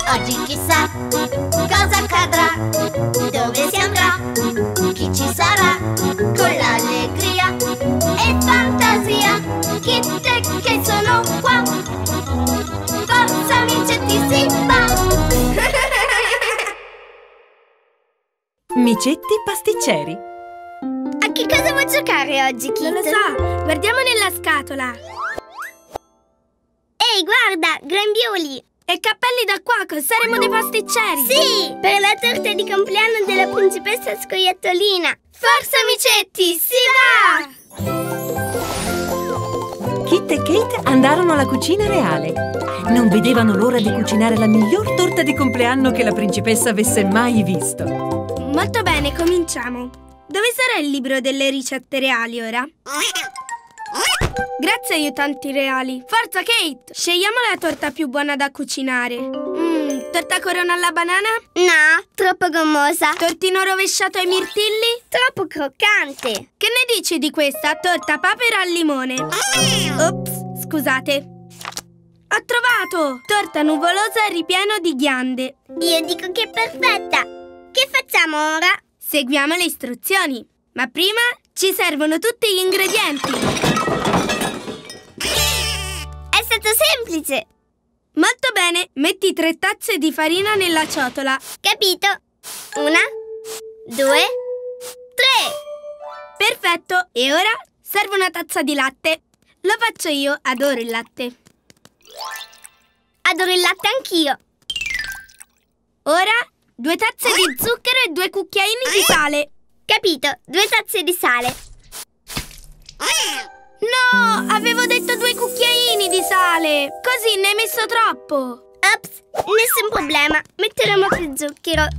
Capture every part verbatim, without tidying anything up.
Oggi chissà cosa accadrà, dove si andrà, chi ci sarà, con l'allegria e fantasia. Kit e Kate sono qua, forza Micetti si va. Micetti pasticceri. A che cosa vuoi giocare oggi, Kit? Non lo so, guardiamo nella scatola. Ehi, guarda, grembiuli! E cappelli da cuoco, saremo dei pasticceri! Sì, per la torta di compleanno della principessa scoiattolina! Forza Micetti, si va! Kit e Kate andarono alla cucina reale. Non vedevano l'ora di cucinare la miglior torta di compleanno che la principessa avesse mai visto. Molto bene, cominciamo. Dove sarà il libro delle ricette reali ora? Grazie, aiutanti reali. Forza, Kate! Scegliamo la torta più buona da cucinare. Mmm, torta corona alla banana? No, troppo gommosa. Tortino rovesciato ai mirtilli? Troppo croccante. Che ne dici di questa torta papera al limone? Ops, scusate. Ho trovato! Torta nuvolosa e ripieno di ghiande. Io dico che è perfetta. Che facciamo ora? Seguiamo le istruzioni. Ma prima ci servono tutti gli ingredienti. È stato semplice. Molto bene, metti tre tazze di farina nella ciotola. Capito. Una, due, tre. Perfetto, e ora serve una tazza di latte. Lo faccio io, adoro il latte. Adoro il latte anch'io. Ora due tazze di zucchero e due cucchiaini di sale. Capito, due tazze di sale. No, avevo detto due cucchiaini di sale. Così ne hai messo troppo. Ops, nessun problema. Metteremo più zucchero.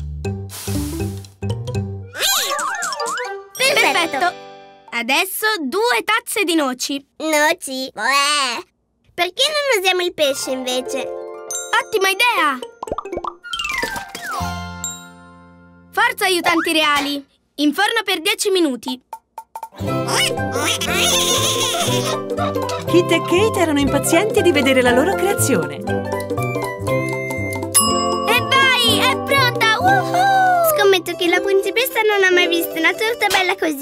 Perfetto. Perfetto. Adesso due tazze di noci. Noci? Uè. Perché non usiamo il pesce invece? Ottima idea. Forza, aiutanti reali. In forno per dieci minuti. Kit e Kate erano impazienti di vedere la loro creazione. E vai, è pronta! Woohoo! Scommetto che la principessa non ha mai visto una torta bella così.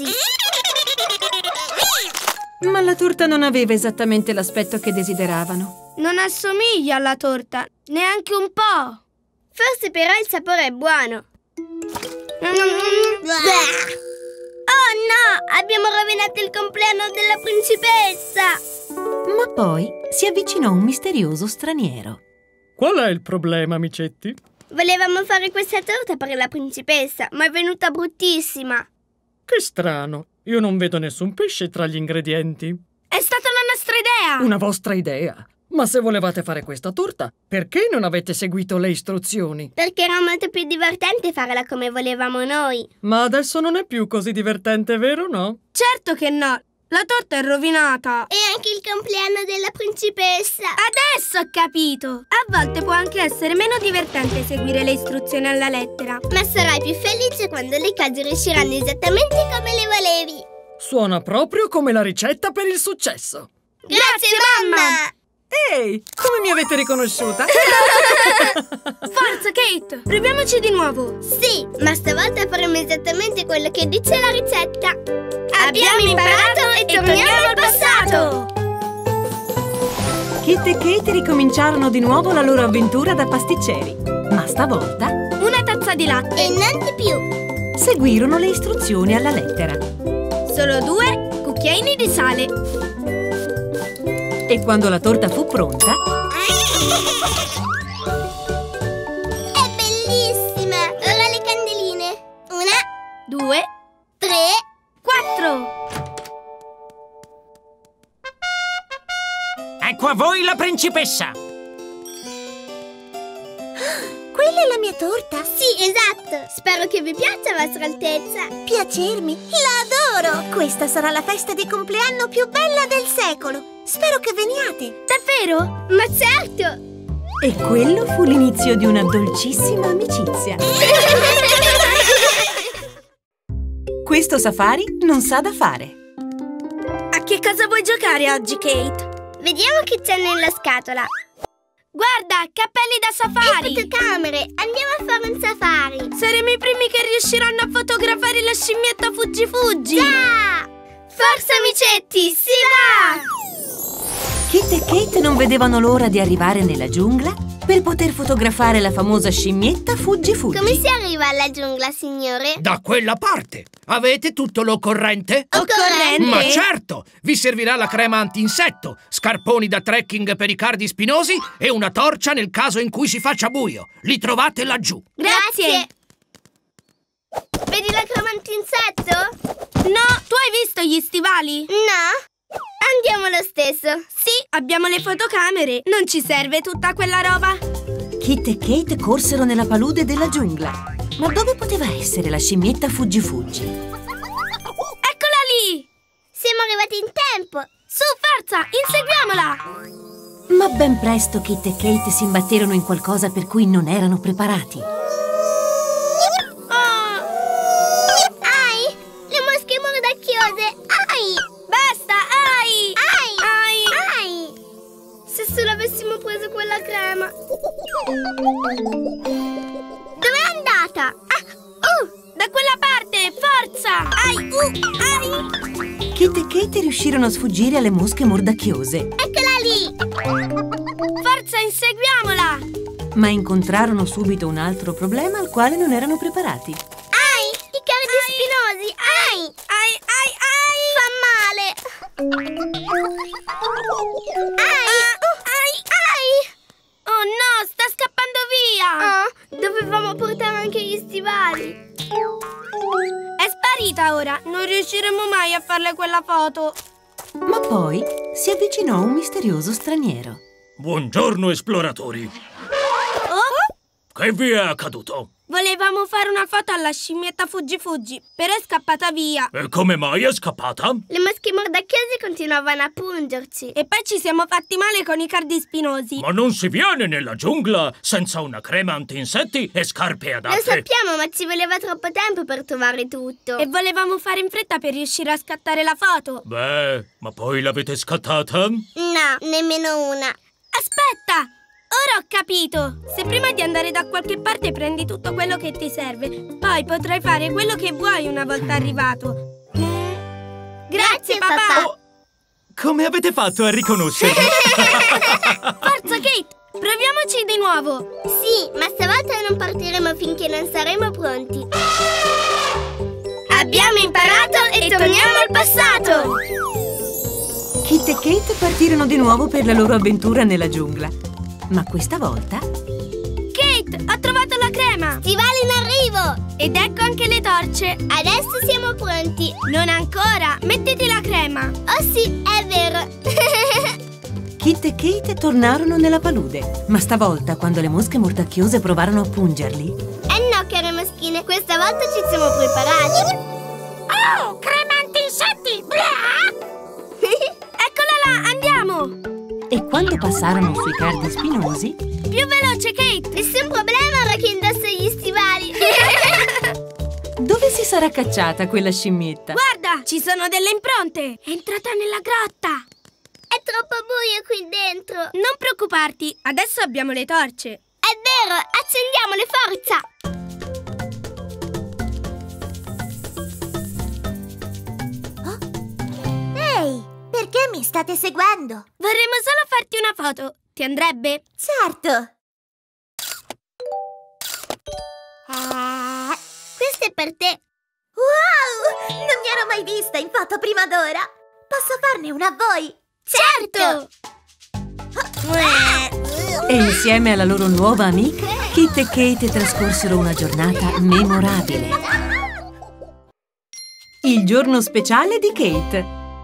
Ma la torta non aveva esattamente l'aspetto che desideravano. Non assomiglia alla torta, neanche un po'. Forse però il sapore è buono. Oh no! Abbiamo rovinato il compleanno della principessa! Ma poi si avvicinò un misterioso straniero. Qual è il problema, Micetti? Volevamo fare questa torta per la principessa, ma è venuta bruttissima. Che strano, io non vedo nessun pesce tra gli ingredienti. È stata la nostra idea! Una vostra idea? Ma se volevate fare questa torta, perché non avete seguito le istruzioni? Perché era molto più divertente farla come volevamo noi. Ma adesso non è più così divertente, vero no? Certo che no! La torta è rovinata! E anche il compleanno della principessa! Adesso ho capito! A volte può anche essere meno divertente seguire le istruzioni alla lettera. Ma sarai più felice quando le cose riusciranno esattamente come le volevi! Suona proprio come la ricetta per il successo! Grazie, Grazie mamma! Ehi, come mi avete riconosciuta? Forza, Kate! Proviamoci di nuovo! Sì, ma stavolta faremo esattamente quello che dice la ricetta! Abbiamo imparato e torniamo al passato! Kit e Kate ricominciarono di nuovo la loro avventura da pasticceri. Ma stavolta una tazza di latte e non di più! Seguirono le istruzioni alla lettera. Solo due cucchiaini di sale. E quando la torta fu pronta... È bellissima! Ora le candeline! Una, due, tre, quattro! Ecco a voi la principessa! Quella è la mia torta? Sì, esatto! Spero che vi piaccia, Vostra Altezza! Piacermi? La adoro! Questa sarà la festa di compleanno più bella del secolo! Spero che veniate! Davvero? Ma certo! E quello fu l'inizio di una dolcissima amicizia. Questo safari non sa da fare. A che cosa vuoi giocare oggi, Kate? Vediamo che c'è nella scatola. Guarda, cappelli da safari! E fotocamere! Andiamo a fare un safari! Saremo i primi che riusciranno a fotografare la scimmietta Fuggi Fuggi! Già! Forza amicetti, si va! Kit e Kate non vedevano l'ora di arrivare nella giungla per poter fotografare la famosa scimmietta Fuggi Fuggi. Come si arriva alla giungla, signore? Da quella parte. Avete tutto l'occorrente? Occorrente? Ma certo! Vi servirà la crema anti-insetto, scarponi da trekking per i cardi spinosi e una torcia nel caso in cui si faccia buio. Li trovate laggiù. Grazie! Vedi la crema anti-insetto? No, tu hai visto gli stivali? No? Andiamo lo stesso. Sì, abbiamo le fotocamere. Non ci serve tutta quella roba. Kit e Kate corsero nella palude della giungla. Ma dove poteva essere la scimmietta Fuggi Fuggi? Eccola lì! Siamo arrivati in tempo. Su, forza, inseguiamola! Ma ben presto Kit e Kate si imbatterono in qualcosa per cui non erano preparati. Oh, Ai! Le mosche mordacchiose! Ai! basta, ai! Ai! Ai! Ai! Se solo avessimo preso quella crema. Dove è andata? Ah, uh, da quella parte, forza! Ai, uh, ai! Kit e Kate riuscirono a sfuggire alle mosche mordacchiose, Eccola lì! Forza, inseguiamola! ma incontrarono subito un altro problema al quale non erano preparati. Ai! I cardi spinosi! Ai! Ai, ai, ai! Fa male! Ai! Ah, Ai! Ai! oh no, sta scappando via! Oh, dovevamo portare anche gli stivali. È sparita ora, non riusciremo mai a farle quella foto. Ma poi si avvicinò un misterioso straniero. Buongiorno, esploratori. Oh, Che vi è accaduto? volevamo fare una foto alla scimmietta Fuggi Fuggi, però è scappata via. E come mai è scappata? Le mosche mordacchiose continuavano a pungerci. E poi ci siamo fatti male con i cardi spinosi. Ma non si viene nella giungla senza una crema anti-insetti e scarpe Lo adatte. sappiamo, ma ci voleva troppo tempo per trovare tutto. E volevamo fare in fretta per riuscire a scattare la foto. Beh, ma poi l'avete scattata? No, nemmeno una. Aspetta! Ora ho capito! Se prima di andare da qualche parte prendi tutto quello che ti serve, poi potrai fare quello che vuoi una volta arrivato. Mm. Grazie, papà! Oh, come avete fatto a riconoscermi? Forza, Kate! Proviamoci di nuovo! Sì, ma stavolta non partiremo finché non saremo pronti. Abbiamo imparato e torniamo al passato! Kit e Kate partirono di nuovo per la loro avventura nella giungla. Ma questa volta Kate, ho trovato la crema! Stivali in arrivo! Ed ecco anche le torce! Adesso siamo pronti. Non ancora! Mettiti la crema! Oh sì, è vero. Kit e Kate tornarono nella palude. Ma stavolta, quando le mosche mordacchiose provarono a pungerli, Eh no, care moschine, questa volta ci siamo preparati. Oh, crema anti-insetti! Eccola là, andiamo! e quando passarono sui cardi spinosi, Più veloce, Kate! Nessun problema ora che indosso gli stivali. dove si sarà cacciata quella scimmietta? Guarda, ci sono delle impronte! È entrata nella grotta! È troppo buio qui dentro. Non preoccuparti, adesso abbiamo le torce. È vero, accendiamole, forza! Ehi, perché mi state seguendo? Vorremmo solo farti una foto. Ti andrebbe? Certo! Eh, questo è per te. Wow! Non mi ero mai vista in foto prima d'ora! Posso farne una a voi? Certo! E insieme alla loro nuova amica, Kit e Kate trascorsero una giornata memorabile. Il giorno speciale di Kate.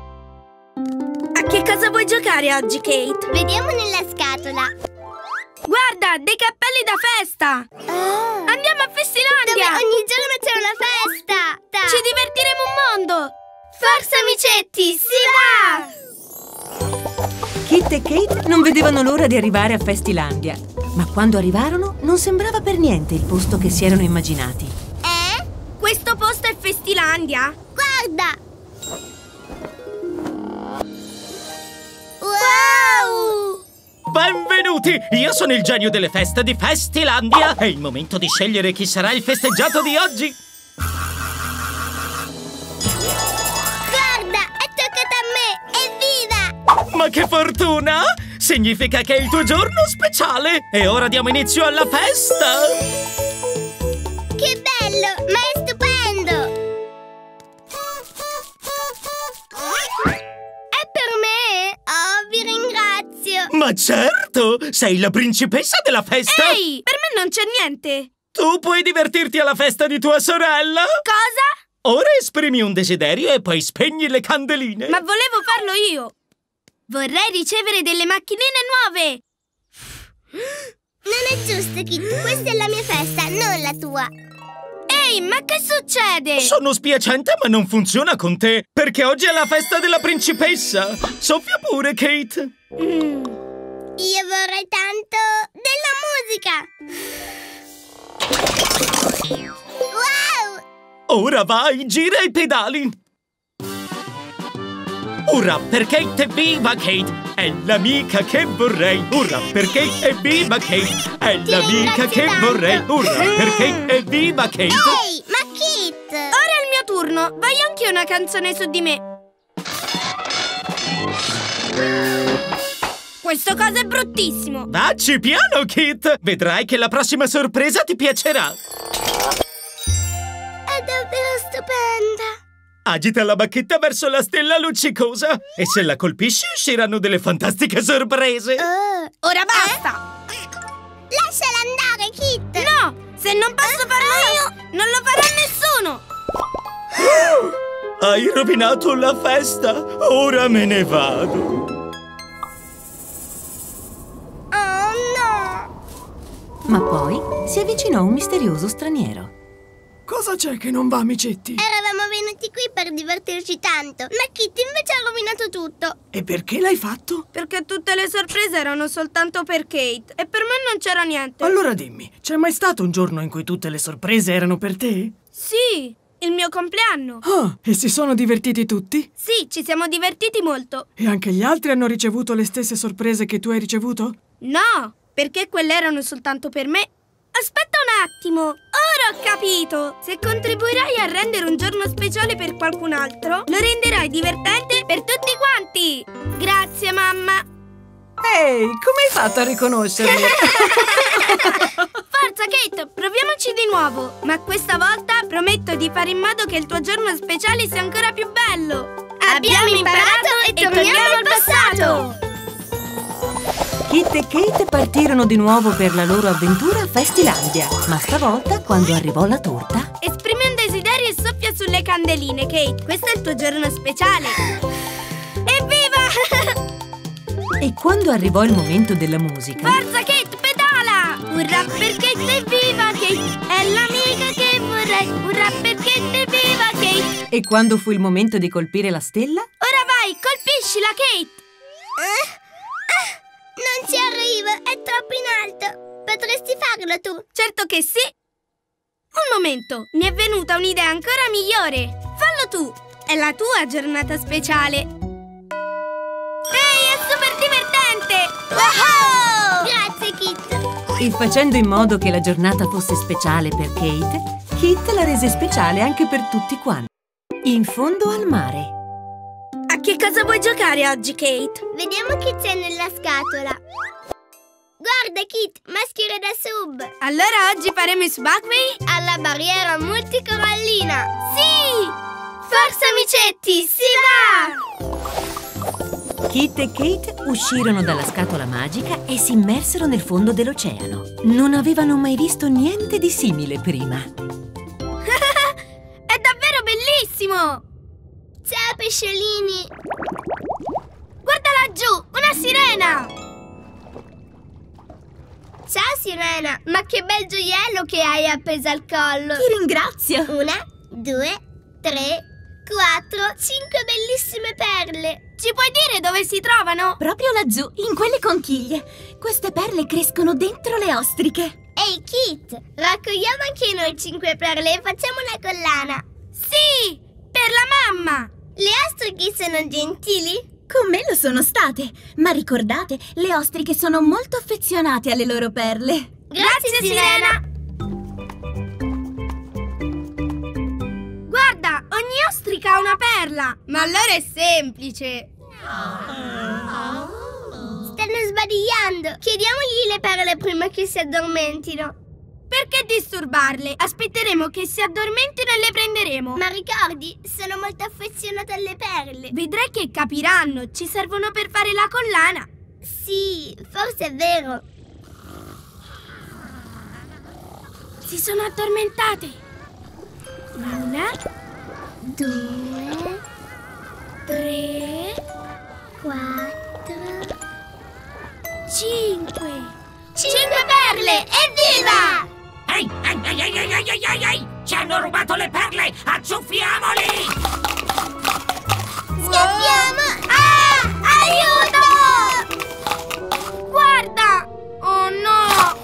A che cosa vuoi giocare oggi, Kate? Vediamo nella scatola. Guarda, dei cappelli da festa! Ah. Andiamo a Dove Festilandia! ogni giorno c'è una festa. Ta. Ci divertiremo un mondo! Forza amicetti, si va! Kit e Kate non vedevano l'ora di arrivare a Festilandia, ma quando arrivarono non sembrava per niente il posto che si erano immaginati. Eh? Questo posto è Festilandia? Guarda! Wow! Benvenuti! Io sono il genio delle feste di Festilandia. È il momento di scegliere chi sarà il festeggiato di oggi. Guarda, è toccato a me! Evviva! Ma che fortuna! Significa che è il tuo giorno speciale! E ora diamo inizio alla festa! Che bello! Ma è stupendo! È per me? Oh, vi ringrazio! Ma certo! Sei la principessa della festa! Ehi, per me non c'è niente! Tu puoi divertirti alla festa di tua sorella? Cosa? Ora esprimi un desiderio e poi spegni le candeline! Ma volevo farlo io! Vorrei ricevere delle macchinine nuove! Non è giusto, Kit. Questa è la mia festa, non la tua. Ehi, ma che succede? Sono spiacente, ma non funziona con te, perché oggi è la festa della principessa! Soffia pure, Kate! Mm. Io vorrei tanto della musica! Wow! Ora vai, gira i pedali! Urrà per Kate, evviva Kate! È l'amica che vorrei! Urrà per Kate, evviva Kate! È l'amica che vorrei! Urrà per Kate, evviva Kate! Ehi, ma Kit! Ora è il mio turno! Voglio anche una canzone su di me! Questo coso è bruttissimo! Vacci piano, Kit! Vedrai che la prossima sorpresa ti piacerà! È davvero stupenda! Agita la bacchetta verso la stella luccicosa e se la colpisci usciranno delle fantastiche sorprese! Oh. Ora basta! Lasciala andare, Kit! No! Se non posso farlo io, non lo farà nessuno! Hai rovinato la festa! Ora me ne vado! Oh no! Ma poi si avvicinò un misterioso straniero. Cosa c'è che non va, amicetti? Eravamo venuti qui per divertirci tanto, ma Kit invece ha rovinato tutto. E perché l'hai fatto? Perché tutte le sorprese erano soltanto per Kate e per me non c'era niente. Allora dimmi, c'è mai stato un giorno in cui tutte le sorprese erano per te? Sì, il mio compleanno. Ah, e si sono divertiti tutti? Sì, ci siamo divertiti molto. E anche gli altri hanno ricevuto le stesse sorprese che tu hai ricevuto? No, perché quelle erano soltanto per me. Aspetta un attimo, ora ho capito! Se contribuirai a rendere un giorno speciale per qualcun altro, lo renderai divertente per tutti quanti! Grazie, mamma! Ehi, come hai fatto a riconoscermi? Forza, Kate, proviamoci di nuovo! Ma questa volta prometto di fare in modo che il tuo giorno speciale sia ancora più bello! Abbiamo imparato e torniamo al passato! Kit e Kate partirono di nuovo per la loro avventura a Festilandia, ma stavolta, quando arrivò la torta... Esprimi un desiderio e soffia sulle candeline, Kate. Questo è il tuo giorno speciale. Evviva! E quando arrivò il momento della musica... Forza, Kate, pedala! Urrà per Kate, evviva, Kate! È l'amica che vorrei! Urrà per Kate, evviva, Kate! E quando fu il momento di colpire la stella... Ora vai, colpiscila, Kate! Eh? Non ci arrivo, è troppo in alto. Potresti farlo tu? Certo che sì! Un momento, mi è venuta un'idea ancora migliore! Fallo tu! È la tua giornata speciale! Ehi, è super divertente! Wow! Grazie, Kit! E facendo in modo che la giornata fosse speciale per Kate, Kit la rese speciale anche per tutti quanti. In fondo al mare. A che cosa vuoi giocare oggi, Kate? Vediamo che c'è nella scatola. Guarda, Kit, maschere da sub. Allora oggi faremo i subacquei alla barriera multicorallina. Sì! Forza, amicetti, si va! Kit e Kate uscirono dalla scatola magica e si immersero nel fondo dell'oceano. Non avevano mai visto niente di simile prima. È davvero bellissimo! Ciao, pesciolini! Guarda laggiù, una sirena! Ciao, sirena! Ma che bel gioiello che hai appeso al collo! Ti ringrazio! Una, due, tre, quattro, cinque bellissime perle! Ci puoi dire dove si trovano? Proprio laggiù, in quelle conchiglie. Queste perle crescono dentro le ostriche. Ehi, Kit! Raccogliamo anche noi cinque perle e facciamo una collana! Sì! Per la mamma! Le ostriche sono gentili? Con me lo sono state, ma ricordate, le ostriche sono molto affezionate alle loro perle. Grazie, Sirena! Guarda, ogni ostrica ha una perla! Ma allora è semplice! Stanno sbadigliando. Chiediamogli le perle prima che si addormentino. Perché disturbarle? Aspetteremo che si addormentino e le prenderemo. Ma ricordi, sono molto affezionata alle perle. Vedrai che capiranno, ci servono per fare la collana. Sì, forse è vero. Si sono addormentate. Una, Due, tre, quattro, cinque. cinque perle! Evviva! Ehi, ehi, ehi, ehi, ehi, ehi, ehi, ehi! Ci hanno rubato le perle! Acciuffiamoli! Scappiamo! Ah! Aiuto! Guarda! Oh no!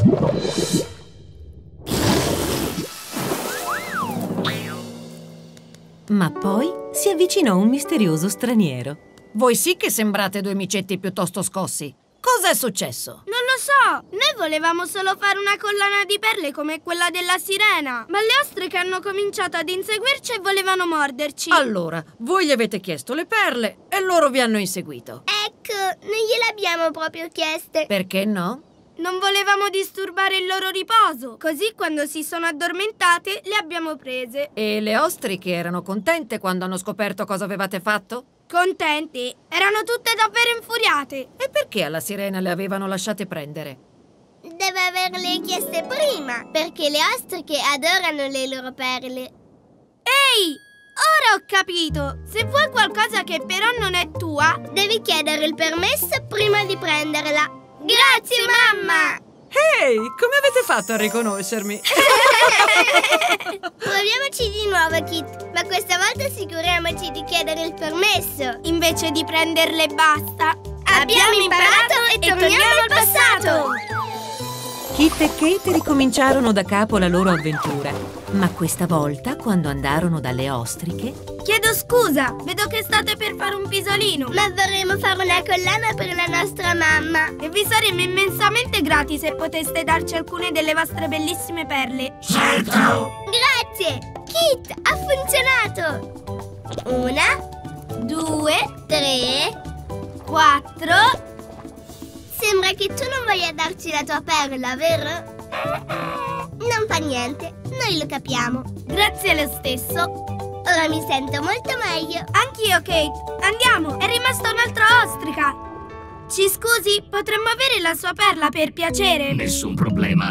Ma poi si avvicinò un misterioso straniero. Voi sì che sembrate due micetti piuttosto scossi. Cosa è successo? Non lo so! Noi volevamo solo fare una collana di perle come quella della sirena. Ma le ostriche hanno cominciato ad inseguirci e volevano morderci. Allora, voi gli avete chiesto le perle e loro vi hanno inseguito. Ecco, non gliele abbiamo proprio chieste. Perché no? Non volevamo disturbare il loro riposo. Così quando si sono addormentate le abbiamo prese. E le ostriche erano contente quando hanno scoperto cosa avevate fatto? Contenti? Erano tutte davvero infuriate. E perché alla sirena le avevano lasciate prendere? Deve averle chieste prima, perché le ostriche adorano le loro perle. Ehi! Ora ho capito! Se vuoi qualcosa che però non è tua, Devi chiedere il permesso prima di prenderla. Grazie, mamma! Ehi, come avete fatto a riconoscermi? Proviamoci di nuovo, Kit, ma questa volta assicuriamoci di chiedere il permesso. invece di prenderle basta. Abbiamo imparato e torniamo al passato! Kit e Kate ricominciarono da capo la loro avventura, ma questa volta, quando andarono dalle ostriche, Chiedo scusa, vedo che state per fare un pisolino. Ma vorremmo fare una collana per la nostra mamma. E vi saremmo immensamente grati se poteste darci alcune delle vostre bellissime perle. Grazie! Kit, ha funzionato! Una, Due, tre... quattro... Sembra che tu non voglia darci la tua perla, vero? Non fa niente, noi lo capiamo. Grazie lo stesso. Ora mi sento molto meglio. Anch'io, Kate. Andiamo, è rimasta un'altra ostrica. Ci scusi, potremmo avere la sua perla per piacere? Nessun problema.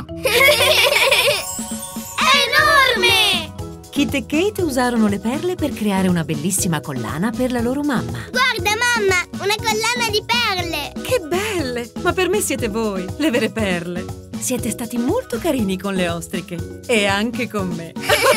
È enorme! Kit e Kate usarono le perle per creare una bellissima collana per la loro mamma. Guarda, mamma, una collana di perle. Che belle! Ma per me siete voi, le vere perle. Siete stati molto carini con le ostriche e anche con me.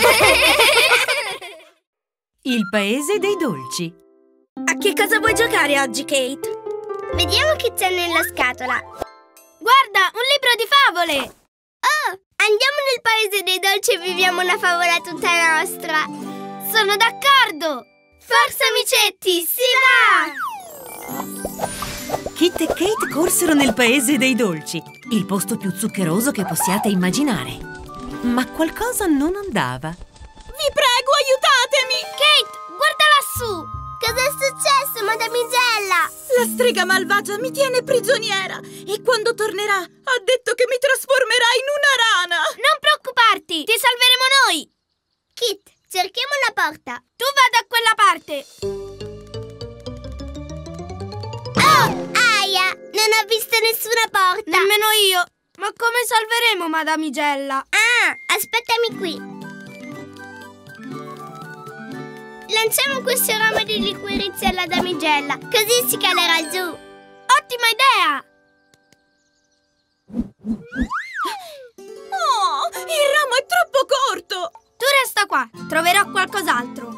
Il paese dei dolci. A che cosa vuoi giocare oggi, Kate? Vediamo che c'è nella scatola. Guarda, un libro di favole! Oh, andiamo nel paese dei dolci e viviamo una favola tutta nostra. Sono d'accordo! Forza, amicetti, si va! Kit e Kate corsero nel paese dei dolci, il posto più zuccheroso che possiate immaginare. Ma qualcosa non andava. Vi prego, aiutatemi! Kate, guarda lassù! Cos'è successo, madamigella? La strega malvagia mi tiene prigioniera e quando tornerà ha detto che mi trasformerà in una rana! Non preoccuparti, ti salveremo noi! Kit, cerchiamo una porta. Tu vai da quella parte! Oh, aia! Non ho visto nessuna porta. Nemmeno io! Ma come salveremo madamigella? Ah, aspettami qui. Lanciamo questo ramo di liquirizia alla damigella, così si calerà giù. Ottima idea! Oh, il ramo è troppo corto! Tu resta qua, troverò qualcos'altro.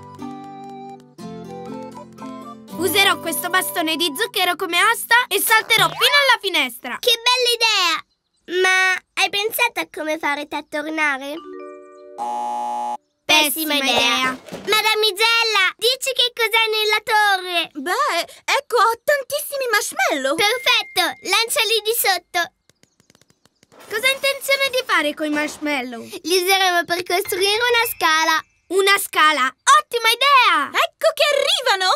Userò questo bastone di zucchero come asta e salterò fino alla finestra. Che bella idea! Ma hai pensato a come farete a tornare? Per pessima idea. Madamigella, dici che cos'è nella torre? Beh, ecco, ho tantissimi marshmallow. Perfetto, lanciali di sotto. Cosa hai intenzione di fare coi marshmallow? Li useremo per costruire una scala. Una scala! Ottima idea! Ecco che arrivano!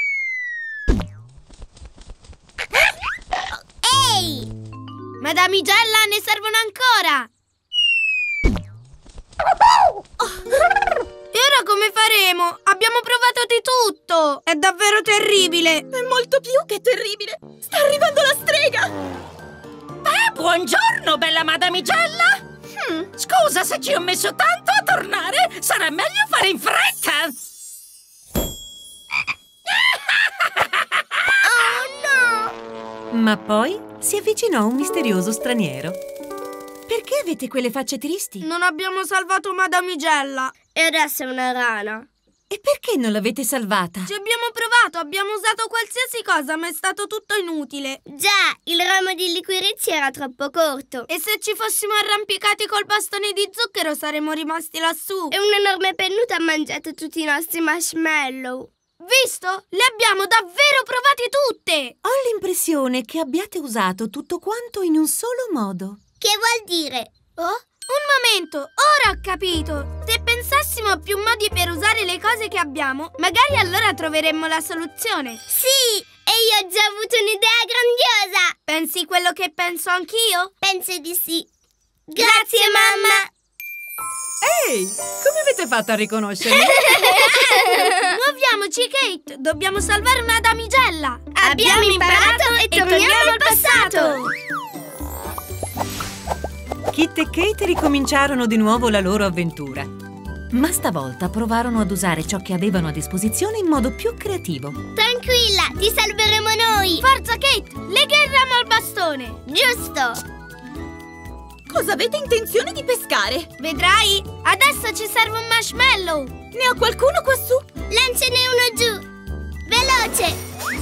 Ehi! Madamigella, ne servono ancora! E ora come faremo? Abbiamo provato di tutto! È davvero terribile! È molto più che terribile! Sta arrivando la strega! Ah, buongiorno, bella Madamigella! Hmm, scusa se ci ho messo tanto a tornare! Sarà meglio fare in fretta! Oh no! Ma poi si avvicinò un misterioso straniero. Perché avete quelle facce tristi? Non abbiamo salvato Madamigella! E adesso è una rana. E perché non l'avete salvata? Ci abbiamo provato, abbiamo usato qualsiasi cosa, ma è stato tutto inutile. Già, il ramo di liquirizia era troppo corto. E se ci fossimo arrampicati col bastone di zucchero saremmo rimasti lassù. E un'enorme pennuta ha mangiato tutti i nostri marshmallow. Visto? Le abbiamo davvero provate tutte! Ho l'impressione che abbiate usato tutto quanto in un solo modo. Che vuol dire? Oh? Un momento, ora ho capito! Se pensassimo a più modi per usare le cose che abbiamo, magari allora troveremmo la soluzione. Sì! E io ho già avuto un'idea grandiosa! Pensi quello che penso anch'io? Penso di sì. Grazie, mamma! Ehi, come avete fatto a riconoscermi? Muoviamoci, Kate! Dobbiamo salvare una damigella! Abbiamo imparato e torniamo al passato! Kit e Kate ricominciarono di nuovo la loro avventura. Ma stavolta provarono ad usare ciò che avevano a disposizione in modo più creativo. Tranquilla, ti salveremo noi! Forza, Kate! Lega il ramo al bastone! Giusto! Cosa avete intenzione di pescare? Vedrai! Adesso ci serve un marshmallow! Ne ho qualcuno quassù? Lanciane uno giù! Veloce!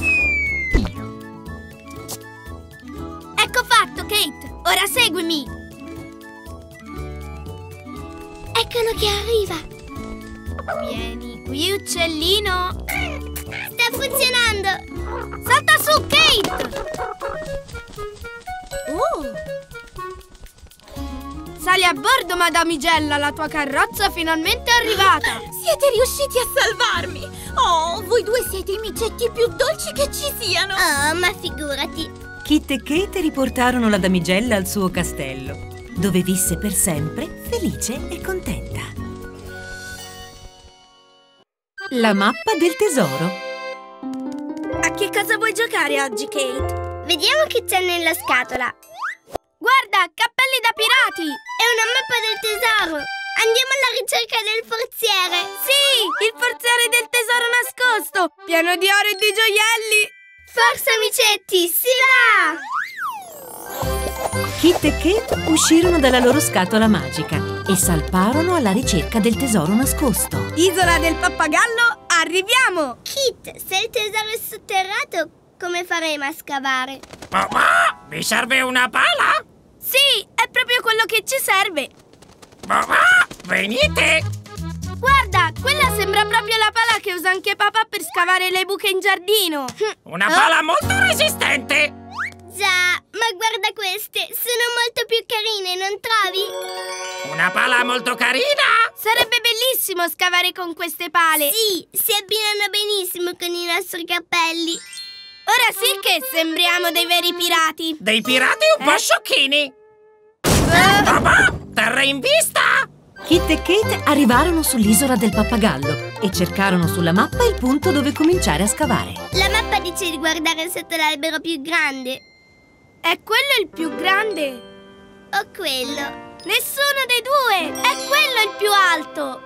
Ecco fatto, Kate! Ora seguimi! Eccolo che arriva! Vieni qui, uccellino! Sta funzionando! Salta su, Kate! Oh! Sali a bordo, Madamigella! La tua carrozza finalmente è arrivata! Siete riusciti a salvarmi! Oh, voi due siete i micetti più dolci che ci siano! Oh, ma figurati! Kit e Kate riportarono la damigella al suo castello, dove visse per sempre felice e contenta. La mappa del tesoro. A che cosa vuoi giocare oggi, Kate? Vediamo che c'è nella scatola! Guarda, cappelli da pirati! È una mappa del tesoro! Andiamo alla ricerca del forziere! Sì, il forziere del tesoro nascosto! Pieno di oro e di gioielli! Forza, amicetti, si va! Kit e Kate uscirono dalla loro scatola magica e salparono alla ricerca del tesoro nascosto. Isola del pappagallo, arriviamo! Kit, se il tesoro è sotterrato, come faremo a scavare? Mamma, mi serve una pala? Sì, è proprio quello che ci serve! Mamma, venite! Guarda, quella sembra proprio la pala che usa anche papà per scavare le buche in giardino! Una pala molto resistente! Già, ma guarda queste, sono molto più carine, non trovi? Una pala molto carina! Sarebbe bellissimo scavare con queste pale! Sì, si abbinano benissimo con i nostri cappelli! Ora sì che sembriamo dei veri pirati! Dei pirati un po' Eh? sciocchini! Mamma, terra in vista! Kit e Kate arrivarono sull'isola del pappagallo e cercarono sulla mappa il punto dove cominciare a scavare. La mappa dice di guardare sotto l'albero più grande. È quello il più grande? O quello? Nessuno dei due! È quello il più alto!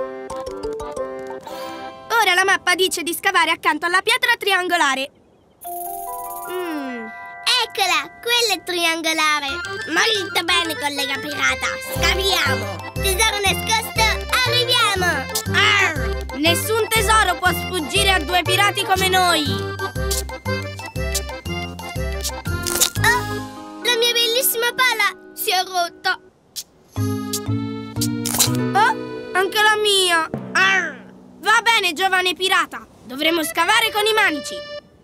Ora la mappa dice di scavare accanto alla pietra triangolare. Mm. Eccola, quella è triangolare. Molto bene, collega pirata. Scaviamo. Tesoro nascosto, arriviamo. Arr! Nessun tesoro può sfuggire a due pirati come noi. Oh, la mia bellissima pala si è rotta. Oh, anche la mia. bene, giovane pirata! Dovremo scavare con i manici!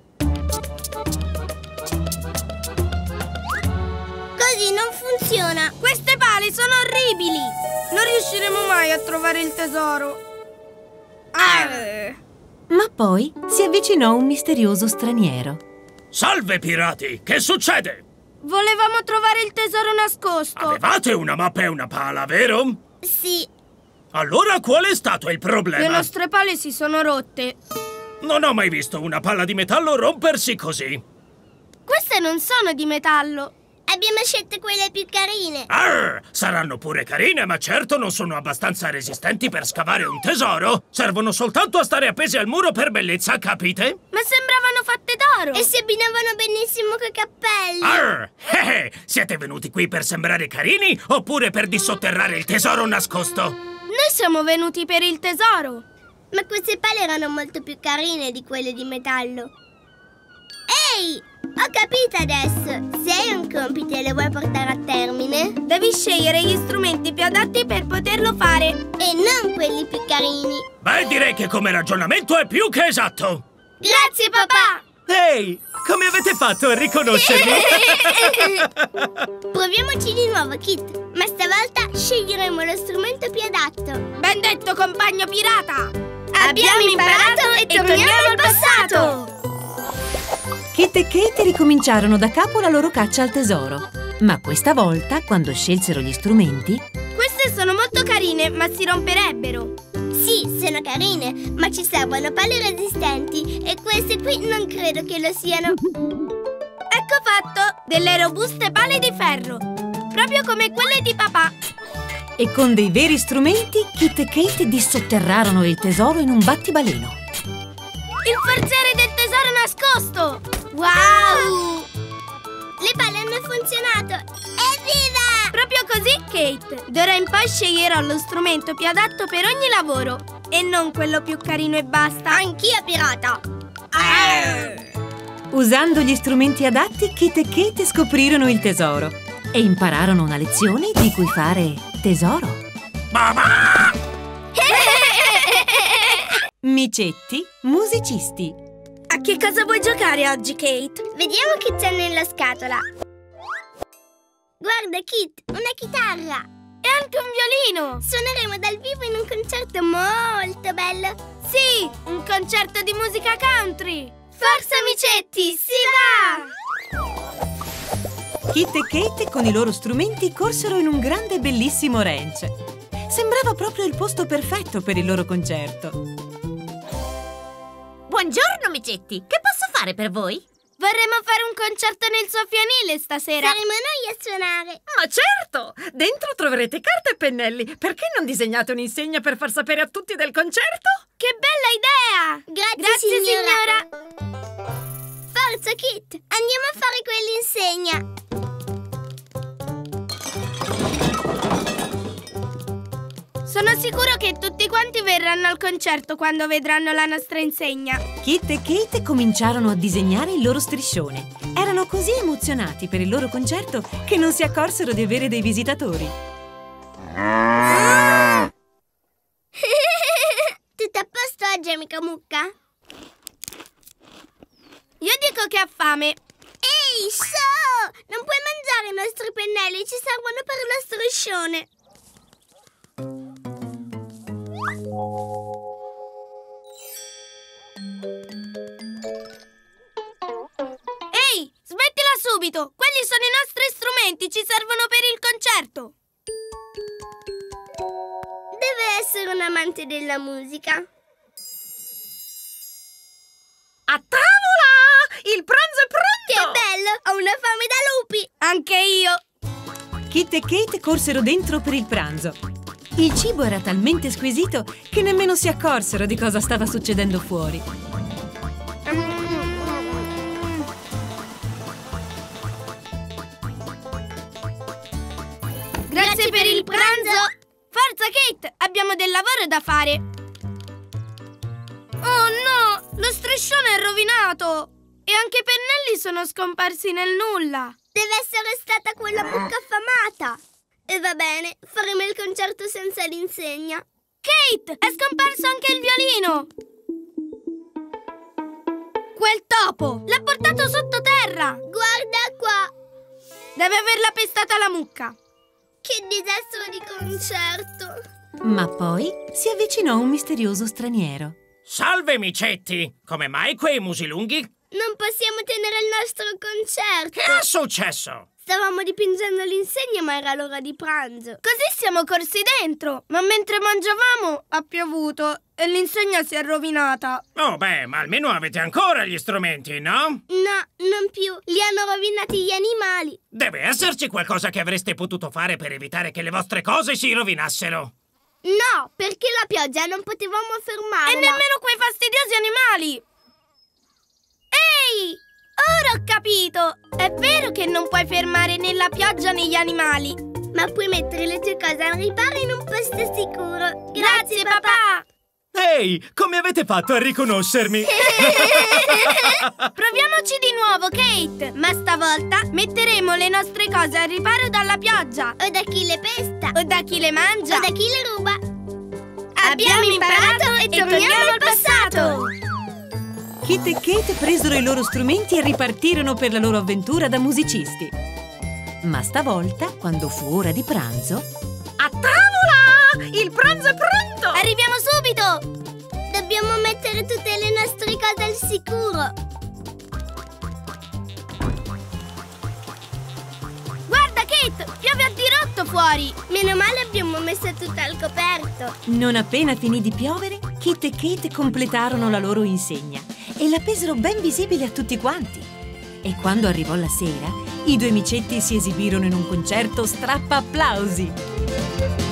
Così non funziona! Queste pale sono orribili! Non riusciremo mai a trovare il tesoro! Ah. Ma poi si avvicinò un misterioso straniero. Salve, pirati! Che succede? Volevamo trovare il tesoro nascosto! Avevate una mappa e una pala, vero? Sì. Allora qual è stato il problema? Le nostre pale si sono rotte. Non ho mai visto una palla di metallo rompersi così. Queste non sono di metallo. Abbiamo scelto quelle più carine. Arr! Saranno pure carine, ma certo non sono abbastanza resistenti per scavare un tesoro. Servono soltanto a stare appese al muro per bellezza, capite? Ma sembravano fatte d'oro. E si abbinavano benissimo coi cappelli. Arr! Eh, eh, siete venuti qui per sembrare carini oppure per dissotterrare il tesoro nascosto? Noi siamo venuti per il tesoro. Ma queste pale erano molto più carine di quelle di metallo. Ehi! Ho capito adesso! Se hai un compito e lo vuoi portare a termine, devi scegliere gli strumenti più adatti per poterlo fare. E non quelli più carini. Beh, direi che come ragionamento è più che esatto. Grazie, papà! Ehi, come avete fatto a riconoscermi? Proviamoci di nuovo, Kit. Ma stavolta sceglieremo lo strumento più adatto. Ben detto, compagno pirata! Abbiamo imparato e torniamo al passato! Kit e Kate ricominciarono da capo la loro caccia al tesoro. Ma questa volta, quando scelsero gli strumenti... Queste sono molto carine, ma si romperebbero. Sì, sono carine, ma ci servono pale resistenti e queste qui non credo che lo siano. Ecco fatto! Delle robuste pale di ferro, proprio come quelle di papà. E con dei veri strumenti, Kit e Kate dissotterrarono il tesoro in un battibaleno. Il forziere del tesoro nascosto! Wow! Le pale hanno funzionato! Evviva! Proprio così, Kate! D'ora in poi sceglierò lo strumento più adatto per ogni lavoro e non quello più carino e basta. Anch'io, pirata! Usando gli strumenti adatti, Kit e Kate scoprirono il tesoro e impararono una lezione di cui fare tesoro. Mamma! Micetti, musicisti. A che cosa vuoi giocare oggi, Kate? Vediamo che c'è nella scatola. Guarda, Kit, una chitarra. E anche un violino. Suoneremo dal vivo in un concerto molto bello. Sì, un concerto di musica country. Forza, Micetti, si va! Kit e Kate con i loro strumenti corsero in un grande e bellissimo ranch. Sembrava proprio il posto perfetto per il loro concerto. Buongiorno, Micetti! Che posso fare per voi? Vorremmo fare un concerto nel suo fianile stasera. Saremo noi a suonare. Ma certo! Dentro troverete carta e pennelli. Perché non disegnate un'insegna per far sapere a tutti del concerto? Che bella idea! Grazie, Grazie signora. signora. Forza, Kit! Andiamo a fare quell'insegna. Sono sicuro che tutti quanti verranno al concerto quando vedranno la nostra insegna. Kit e Kate cominciarono a disegnare il loro striscione. Erano così emozionati per il loro concerto che non si accorsero di avere dei visitatori. Tutto a posto oggi, amica Mucca? Io dico che ha fame. Ehi, so! Non puoi mangiare i nostri pennelli, ci servono per lo striscione. Ehi, smettila subito! Quelli sono i nostri strumenti, ci servono per il concerto. Deve essere un amante della musica. A tavola! Il pranzo è Che pronto! bello! Ho una fame da lupi! Anche io! Kit e Kate corsero dentro per il pranzo. Il cibo era talmente squisito che nemmeno si accorsero di cosa stava succedendo fuori. Grazie per il pranzo! Forza, Kate! Abbiamo del lavoro da fare! Oh no! Lo striscione è rovinato! E anche i pennelli sono scomparsi nel nulla! Deve essere stata quella mucca affamata! E va bene, faremo il concerto senza l'insegna. Che Kate! È scomparso anche il violino! Quel topo! L'ha portato sottoterra! Guarda qua! Deve averla pestata la mucca! Che disastro di concerto! Ma poi si avvicinò un misterioso straniero. Salve, micetti! Come mai quei musi lunghi? Non possiamo tenere il nostro concerto! Che è successo? Stavamo dipingendo l'insegna, ma era l'ora di pranzo. Così siamo corsi dentro, ma mentre mangiavamo ha piovuto e l'insegna si è rovinata. Oh beh, ma almeno avete ancora gli strumenti, no? No, non più. Li hanno rovinati gli animali. Deve esserci qualcosa che avreste potuto fare per evitare che le vostre cose si rovinassero. No, perché la pioggia non potevamo fermarla. E nemmeno quei fastidiosi animali. Ehi! Ora ho capito! È vero che non puoi fermare né la pioggia né gli animali. Ma puoi mettere le tue cose al riparo in un posto sicuro. Grazie, papà! Ehi, come avete fatto a riconoscermi? Proviamoci di nuovo, Kate! Ma stavolta metteremo le nostre cose al riparo dalla pioggia. O da chi le pesta. O da chi le mangia. O da chi le ruba. Abbiamo imparato e torniamo al passato! Kit e Kate presero i loro strumenti e ripartirono per la loro avventura da musicisti. Ma stavolta, quando fu ora di pranzo... A tavola! Il pranzo è pronto! Arriviamo subito! Dobbiamo mettere tutte le nostre cose al sicuro. Guarda, Kate! Piove a dirotto fuori! Meno male abbiamo messo tutto al coperto. Non appena finì di piovere, Kit e Kate completarono la loro insegna e l'appesero ben visibile a tutti quanti. E quando arrivò la sera, i due micetti si esibirono in un concerto strappa applausi.